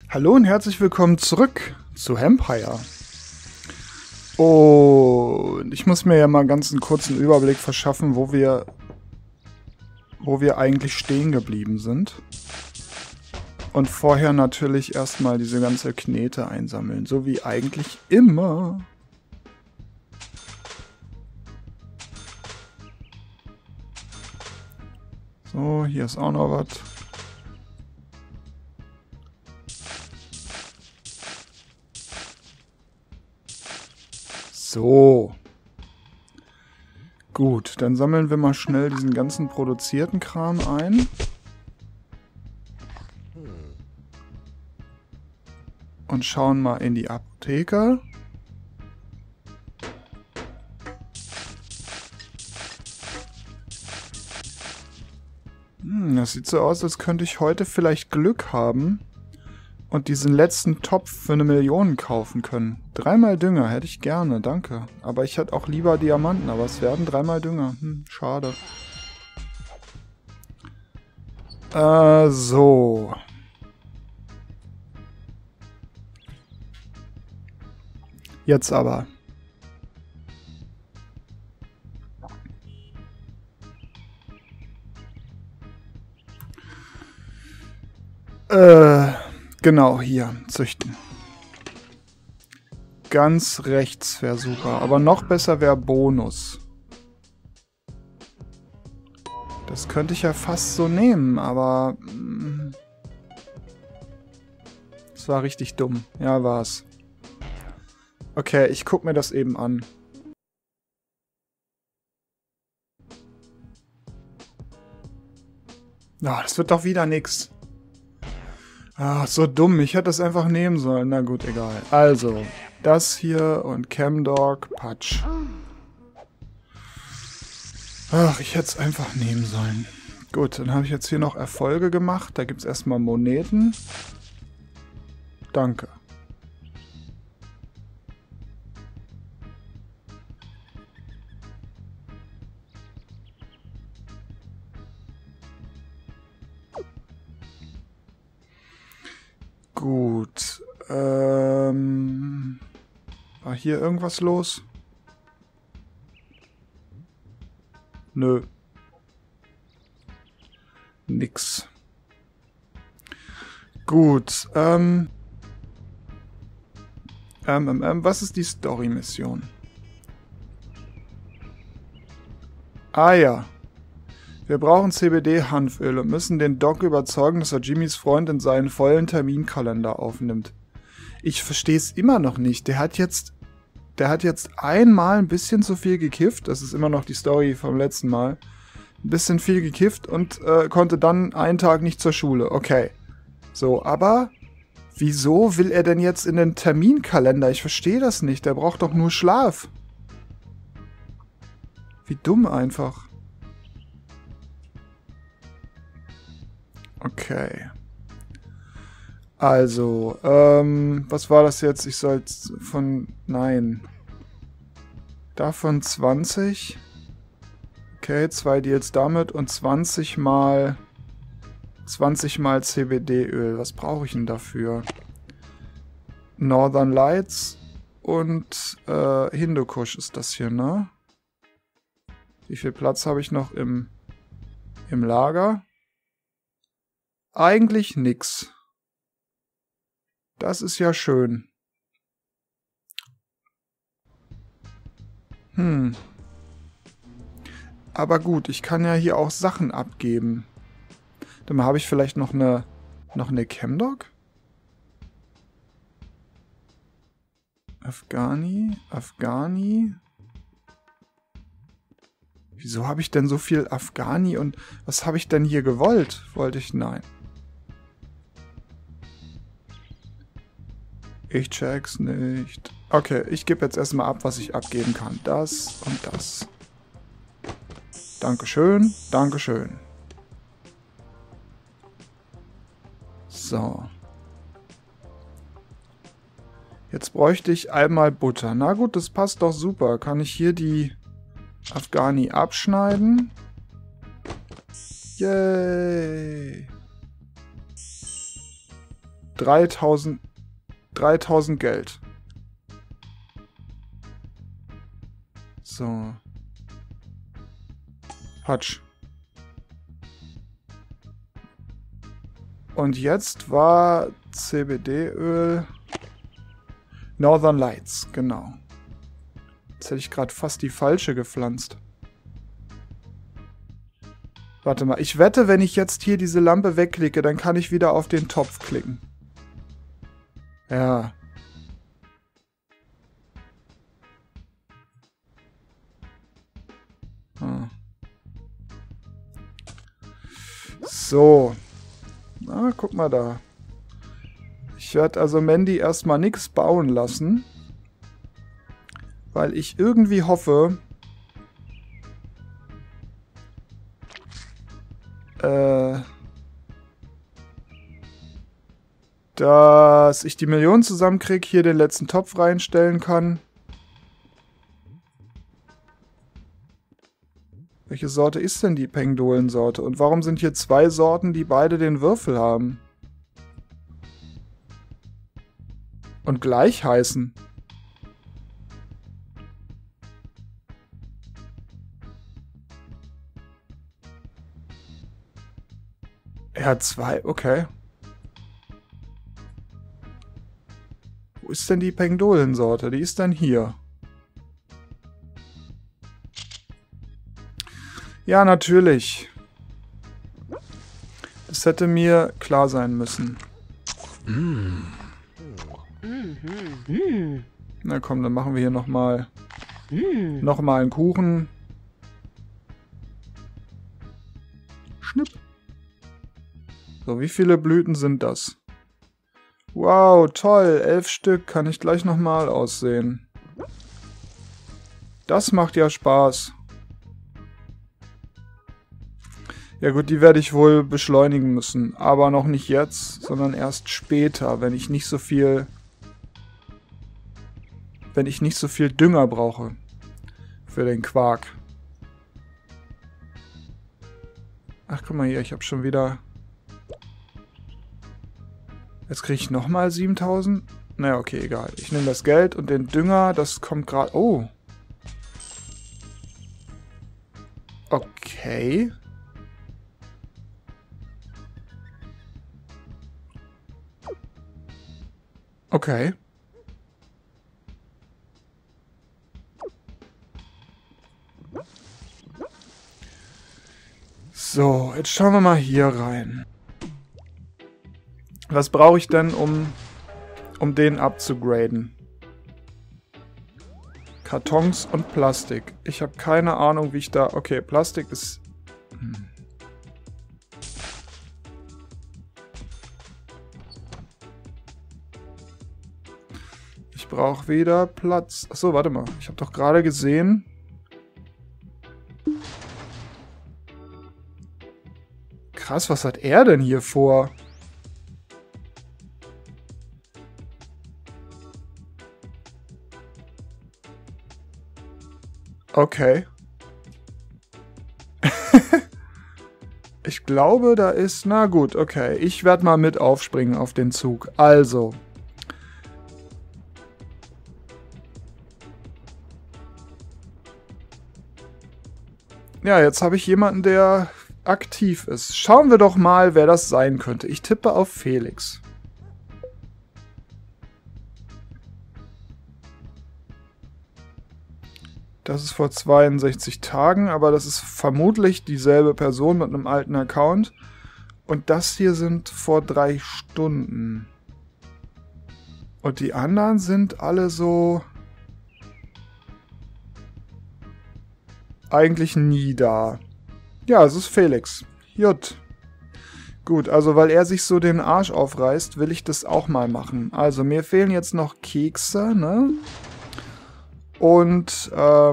Hallo und herzlich willkommen zurück zu Empire. Und ich muss mir ja mal ganz einen kurzen Überblick verschaffen, wo wir eigentlich stehen geblieben sind. Und vorher natürlich erstmal diese ganze Knete einsammeln, so wie eigentlich immer. So, hier ist auch noch was. So. Gut, dann sammeln wir mal schnell diesen ganzen produzierten Kram ein. Und schauen mal in die Apotheke. Das sieht so aus, als könnte ich heute vielleicht Glück haben und diesen letzten Topf für 1 Million kaufen können. 3-mal Dünger hätte ich gerne, danke. Aber ich hätte auch lieber Diamanten, aber es werden 3-mal Dünger. Schade. So. Jetzt aber. Genau, hier. Züchten. Ganz rechts wäre super. Aber noch besser wäre Bonus. Das könnte ich ja fast so nehmen, aber... Das war richtig dumm. Ja, war's. Okay, ich guck mir das eben an. Ah, das wird doch wieder nix. Ach, so dumm. Ich hätte das einfach nehmen sollen. Na gut, egal. Also, das hier und Camdog, Patsch. Ach, ich hätte es einfach nehmen sollen. Gut, dann habe ich jetzt hier noch Erfolge gemacht. Da gibt es erstmal Moneten. Danke. Gut. War hier irgendwas los? Nö. Nix. Gut. Was ist die Story-Mission? Ah ja. Wir brauchen CBD-Hanföl und müssen den Doc überzeugen, dass er Jimmys Freund in seinen vollen Terminkalender aufnimmt. Ich verstehe es immer noch nicht. Der hat jetzt einmal ein bisschen zu viel gekifft. Das ist immer noch die Story vom letzten Mal. Ein bisschen viel gekifft und konnte dann einen Tag nicht zur Schule. Okay. So, aber wieso will er denn jetzt in den Terminkalender? Ich verstehe das nicht. Der braucht doch nur Schlaf. Wie dumm einfach. Okay. Also, was war das jetzt? Ich soll von... Nein. Davon 20. Okay, 2 Deals damit und 20 mal CBD-Öl. Was brauche ich denn dafür? Northern Lights und Hindukusch ist das hier, ne? Wie viel Platz habe ich noch im Lager? Eigentlich nix. Das ist ja schön. Aber gut, ich kann ja hier auch Sachen abgeben. Dann habe ich vielleicht noch eine Camdog? Afghani. Wieso habe ich denn so viel Afghani und was habe ich denn hier gewollt? Wollte ich? Nein. Ich check's nicht. Okay, ich gebe jetzt erstmal ab, was ich abgeben kann. Das und das. Dankeschön, Dankeschön. So. Jetzt bräuchte ich einmal Butter. Na gut, das passt doch super. Kann ich hier die Afghani abschneiden? Yay! 3000 Geld. So. Patsch. Und jetzt war CBD-Öl Northern Lights, genau. Jetzt hätte ich gerade fast die falsche gepflanzt. Warte mal, ich wette, wenn ich jetzt hier diese Lampe wegklicke, dann kann ich wieder auf den Topf klicken. Ja. Hm. So. Na, guck mal da. Ich werde also Mandy erstmal nichts bauen lassen. Weil ich irgendwie hoffe, dass ich die Millionen zusammenkriege, hier den letzten Topf reinstellen kann. Welche Sorte ist denn die Pengdolen-Sorte? Und warum sind hier zwei Sorten, die beide den Würfel haben? Und gleich heißen? Er hat zwei, okay. Wo ist denn die Pengdolen-Sorte? Die ist dann hier. Ja, natürlich. Das hätte mir klar sein müssen. Na komm, dann machen wir hier nochmal einen Kuchen. Schnipp. So, wie viele Blüten sind das? Wow, toll. 11 Stück. Kann ich gleich nochmal aussehen. Das macht ja Spaß. Ja gut, die werde ich wohl beschleunigen müssen. Aber noch nicht jetzt, sondern erst später, wenn ich nicht so viel Dünger brauche. Für den Quark. Ach, guck mal hier, ich habe schon wieder... Jetzt kriege ich nochmal 7000? Naja, okay, egal. Ich nehme das Geld und den Dünger, das kommt gerade... Oh. Okay. Okay. So, jetzt schauen wir mal hier rein. Was brauche ich denn, um den abzugraden? Kartons und Plastik. Ich habe keine Ahnung, wie ich da... Okay, Plastik ist... Ich brauche wieder Platz. Achso, warte mal. Ich habe doch gerade gesehen... Krass, was hat er denn hier vor? Okay. Ich glaube, da ist... Na gut, okay. Ich werde mal mit aufspringen auf den Zug. Also. Ja, jetzt habe ich jemanden, der aktiv ist. Schauen wir doch mal, wer das sein könnte. Ich tippe auf Felix. Das ist vor 62 Tagen, aber das ist vermutlich dieselbe Person mit einem alten Account. Und das hier sind vor 3 Stunden. Und die anderen sind alle so... eigentlich nie da. Ja, es ist Felix. Jut. Gut, also weil er sich so den Arsch aufreißt, will ich das auch mal machen. Also mir fehlen jetzt noch Kekse, ne? Und,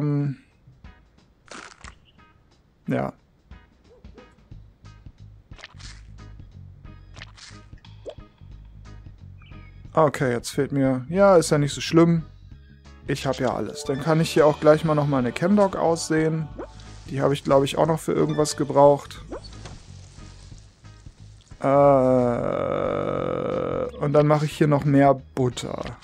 ja. Okay, jetzt fehlt mir... Ja, ist ja nicht so schlimm. Ich habe ja alles. Dann kann ich hier auch gleich mal noch mal eine Chemdog aussehen. Die habe ich, glaube ich, auch noch für irgendwas gebraucht. Und dann mache ich hier noch mehr Butter.